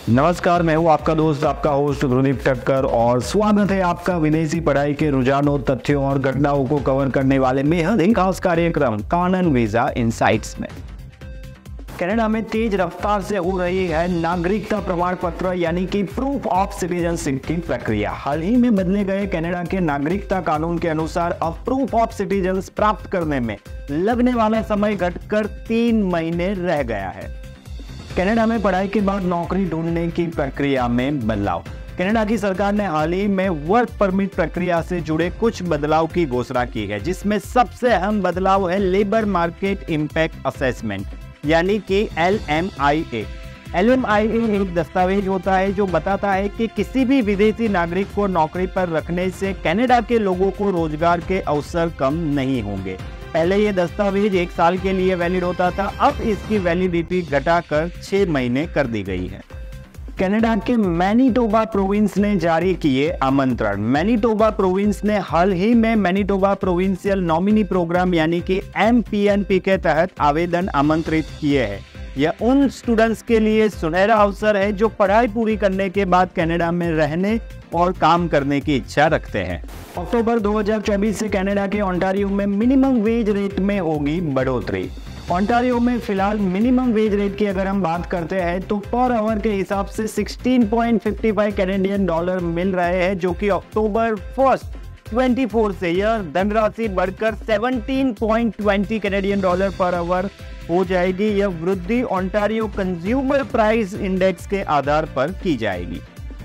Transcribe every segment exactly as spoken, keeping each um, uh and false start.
नमस्कार, मैं हूं आपका दोस्त, आपका होस्ट ध्रुदीप ठक्कर और स्वागत है आपका विदेशी पढ़ाई के रुझानों, तथ्यों और घटनाओं को कवर करने वाले बेहद ही खास कार्यक्रम कानन वीजा इनसाइट्स में। कनाडा में तेज रफ्तार से हो रही है नागरिकता प्रमाण पत्र यानी कि प्रूफ ऑफ सिटीजनशिप की प्रक्रिया। हाल ही में बदले गए कनाडा के नागरिकता कानून के अनुसार अब प्रूफ ऑफ सिटीजन प्राप्त करने में लगने वाला समय घटकर तीन महीने रह गया है। कनाडा में पढ़ाई के बाद नौकरी ढूंढने की प्रक्रिया में बदलाव। कनाडा की सरकार ने हाल ही में वर्क परमिट प्रक्रिया से जुड़े कुछ बदलाव की घोषणा की है, जिसमें सबसे अहम बदलाव है लेबर मार्केट इंपैक्ट असेसमेंट यानी कि L M I A. L M I A एक दस्तावेज होता है जो बताता है कि किसी भी विदेशी नागरिक को नौकरी पर रखने से कनाडा के लोगों को रोजगार के अवसर कम नहीं होंगे। पहले ये दस्तावेज एक साल के लिए वैलिड होता था, अब इसकी वैलिडिटी घटाकर छह महीने कर दी गई है। कनाडा के मैनीटोबा प्रोविंस ने जारी किए आमंत्रण। मैनीटोबा प्रोविंस ने हाल ही में मैनीटोबा प्रोविंशियल नॉमिनी प्रोग्राम यानी कि एम पी एन पी के तहत आवेदन आमंत्रित किए हैं। यह उन स्टूडेंट्स के लिए सुनहरा अवसर है जो पढ़ाई पूरी करने के बाद कनाडा में रहने और काम करने की इच्छा रखते हैं। अक्टूबर दो हज़ार चौबीस से कनाडा के ओंटारियो में मिनिमम वेज रेट में होगी बढ़ोतरी। ओंटारियो में फिलहाल मिनिमम वेज रेट की अगर हम बात करते हैं तो पर आवर के हिसाब से सोलह पॉइंट पाँच पाँच कैनेडियन डॉलर मिल रहे हैं, जो कि अक्टूबर फर्स्ट चौबीस से यह धनराशि बढ़कर सत्रह पॉइंट दो शून्य कैनेडियन डॉलर पर आवर हो जाएगी। यह वृद्धि ओंटारियो कंज्यूमर प्राइस इंडेक्स के आधार पर की जाएगी।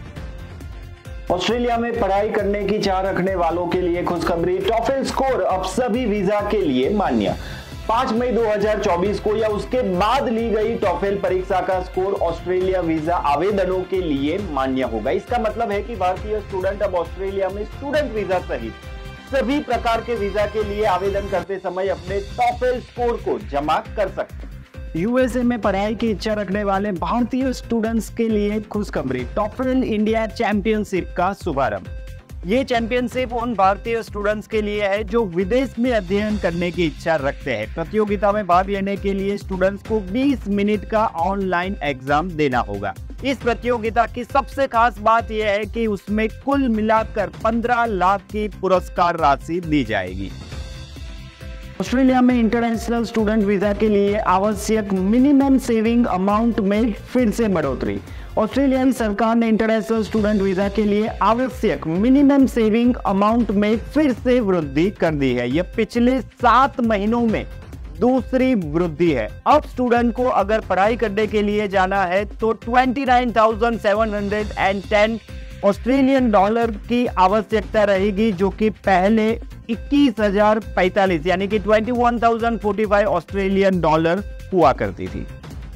ऑस्ट्रेलिया में पढ़ाई करने की चाह रखने वालों के लिए खुशखबरी, टॉफेल स्कोर अब सभी वीजा के लिए मान्य। पाँच मई दो हज़ार चौबीस को या उसके बाद ली गई टॉफेल परीक्षा का स्कोर ऑस्ट्रेलिया वीजा आवेदनों के लिए मान्य होगा। इसका मतलब है कि भारतीय स्टूडेंट अब ऑस्ट्रेलिया में स्टूडेंट वीजा सहित सभी प्रकार के वीजा के लिए आवेदन करते समय अपने टॉफेल स्कोर को जमा कर सकते हैं। यूएसए में पढ़ाई की इच्छा रखने वाले भारतीय स्टूडेंट्स के लिए खुशखबरी, टॉफेल इंडिया चैंपियनशिप का शुभारंभ। ये चैंपियनशिप उन भारतीय स्टूडेंट्स के लिए है जो विदेश में अध्ययन करने की इच्छा रखते हैं। प्रतियोगिता में भाग लेने के लिए स्टूडेंट्स को बीस मिनट का ऑनलाइन एग्जाम देना होगा। इस प्रतियोगिता की सबसे खास बात यह है कि उसमें कुल मिलाकर पंद्रह लाख की पुरस्कार राशि दी जाएगी। ऑस्ट्रेलिया में इंटरनेशनल स्टूडेंट वीजा के लिए आवश्यक मिनिमम सेविंग अमाउंट में फिर से बढ़ोतरी। ऑस्ट्रेलियाई सरकार ने इंटरनेशनल स्टूडेंट वीजा के लिए आवश्यक मिनिमम सेविंग अमाउंट में फिर से वृद्धि कर दी है। यह पिछले सात महीनों में दूसरी वृद्धि है। अब स्टूडेंट को अगर पढ़ाई करने के लिए जाना है तो उनतीस हज़ार सात सौ दस ऑस्ट्रेलियन डॉलर की आवश्यकता रहेगी, जो कि पहले इक्कीस हजार पैंतालीस यानी कि इक्कीस हज़ार पैंतालीस ऑस्ट्रेलियन डॉलर हुआ करती थी।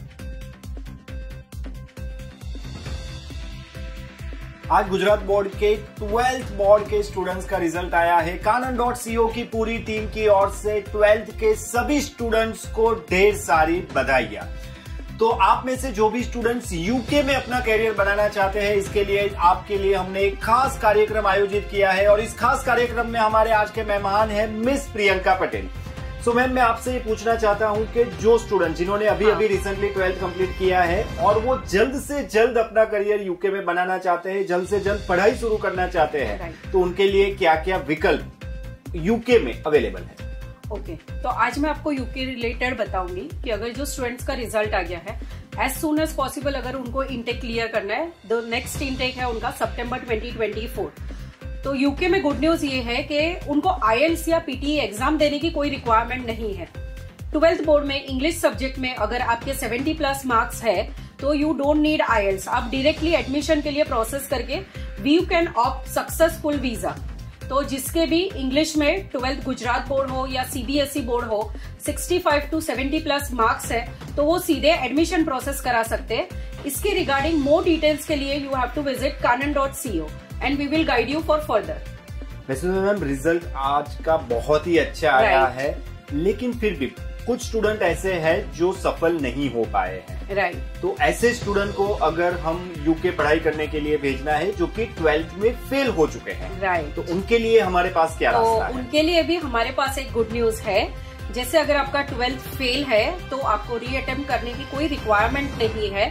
आज गुजरात बोर्ड के ट्वेल्थ बोर्ड के स्टूडेंट्स का रिजल्ट आया है। कानन डॉट सी ओ की पूरी टीम की ओर से ट्वेल्थ के सभी स्टूडेंट्स को ढेर सारी बधाइयां। तो आप में से जो भी स्टूडेंट्स यूके में अपना करियर बनाना चाहते हैं, इसके लिए आपके लिए हमने एक खास कार्यक्रम आयोजित किया है और इस खास कार्यक्रम में हमारे आज के मेहमान हैं miss Priyanka Patel. So ma'am, मैं आपसे ये पूछना चाहता हूं कि जो स्टूडेंट जिन्होंने अभी हाँ। अभी रिसेंटली ट्वेल्थ कंप्लीट किया है और वो जल्द से जल्द अपना करियर यूके में बनाना चाहते हैं, जल्द से जल्द पढ़ाई शुरू करना चाहते हैं, तो उनके लिए क्या क्या विकल्प यूके में अवेलेबल है? ओके okay, तो आज मैं आपको यूके रिलेटेड बताऊंगी कि अगर जो स्टूडेंट्स का रिजल्ट आ गया है, एज सुन एज पॉसिबल अगर उनको इनटेक क्लियर करना है, द नेक्स्ट इनटेक है उनका सितंबर दो हज़ार चौबीस। तो यूके में गुड न्यूज ये है कि उनको I E L T S या पी टी ई एग्जाम देने की कोई रिक्वायरमेंट नहीं है। ट्वेल्थ बोर्ड में इंग्लिश सब्जेक्ट में अगर आपके सत्तर प्लस मार्क्स है तो you don't need I E L T S. आप डायरेक्टली एडमिशन के लिए प्रोसेस करके we can opt successful visa. तो जिसके भी इंग्लिश में ट्वेल्थ गुजरात बोर्ड हो या C B S E board हो, पैंसठ टू सत्तर प्लस मार्क्स है तो वो सीधे एडमिशन प्रोसेस करा सकते हैं। इसके रिगार्डिंग मोर डिटेल्स के लिए you have to visit Kanan dot C O and we will guide you for further. वैसे तो मैम रिजल्ट आज का बहुत ही अच्छा आया right. है, लेकिन फिर भी कुछ स्टूडेंट ऐसे हैं जो सफल नहीं हो पाए हैं। Right right. तो ऐसे स्टूडेंट को अगर हम यूके पढ़ाई करने के लिए भेजना है जो कि ट्वेल्थ में फेल हो चुके हैं, राइट right. तो उनके लिए हमारे पास क्या तो रास्ता है? उनके लिए भी हमारे पास एक गुड न्यूज है। जैसे अगर आपका ट्वेल्थ फेल है तो आपको री अटेम्प्ट करने की कोई रिक्वायरमेंट नहीं है।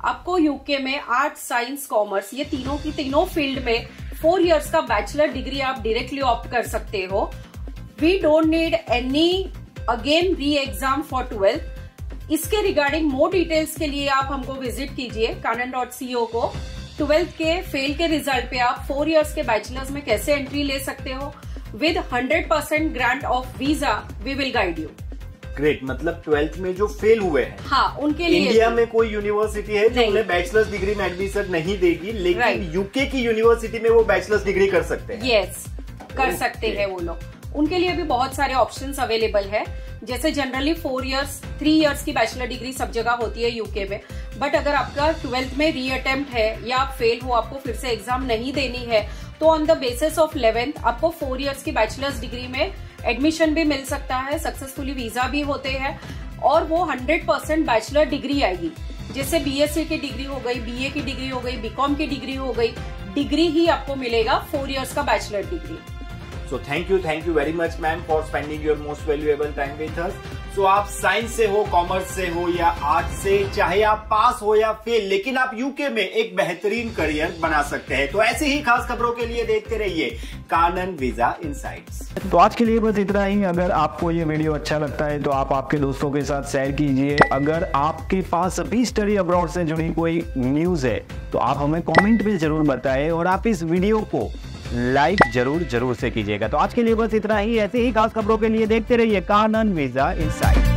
आपको यूके में आर्ट, साइंस, कॉमर्स ये तीनों की तीनों फील्ड में फोर इयर्स का बैचलर डिग्री आप डायरेक्टली ऑप्ट कर सकते हो। We don't need any again re exam for twelfth. इसके रिगार्डिंग मोर डिटेल्स के लिए आप हमको विजिट कीजिए कानन डॉट सी ओ को। ट्वेल्थ के फेल के रिजल्ट पे आप फोर इयर्स के बैचलर्स में कैसे एंट्री ले सकते हो with hundred percent grant of visa, we will guide you. Great, मतलब ट्वेल्थ में जो फेल हुए हैं, हाँ, उनके लिए इंडिया में कोई यूनिवर्सिटी है जो उन्हें बैचलर्स डिग्री में एडमिशन नहीं देगी, लेकिन right. यूके की यूनिवर्सिटी में वो बैचलर्स डिग्री कर सकते हैं। यस yes, कर okay. सकते हैं वो लोग। उनके लिए भी बहुत सारे ऑप्शंस अवेलेबल है। जैसे generally four years three years की बैचलर डिग्री सब जगह होती है यूके में, बट अगर आपका ट्वेल्थ में री अटेम्प्ट है या आप फेल हो, आपको फिर से एग्जाम नहीं देनी है, तो on the basis of eleventh आपको फोर इयर्स की बैचलर्स डिग्री में एडमिशन भी मिल सकता है, सक्सेसफुली वीजा भी होते हैं और वो हंड्रेड परसेंट बैचलर डिग्री आएगी। जैसे बीएससी की डिग्री हो गई, बीए की डिग्री हो गई, बीकॉम की डिग्री हो गई, डिग्री ही आपको मिलेगा फोर इयर्स का bachelor degree. So thank you, thank you very much ma'am for spending your most valuable time with us. So आप साइंस से हो, कॉमर्स से हो या आर्ट से, चाहे आप पास हो या फेल, लेकिन आप यूके में एक बेहतरीन करियर बना सकते हैं। तो ऐसी ही खास खबरों के लिए देखते रहिए कानन वीजा इनसाइट्स। तो आज के लिए बस इतना ही। अगर आपको ये वीडियो अच्छा लगता है तो आप आपके दोस्तों के साथ शेयर कीजिए। अगर आपके पास अभी स्टडी अब्रॉड से जुड़ी कोई न्यूज है तो आप हमें कमेंट में जरूर बताएं और आप इस वीडियो को लाइक जरूर जरूर से कीजिएगा। तो आज के लिए बस इतना ही। ऐसे ही खास खबरों के लिए देखते रहिए कानन वीजा इनसाइट।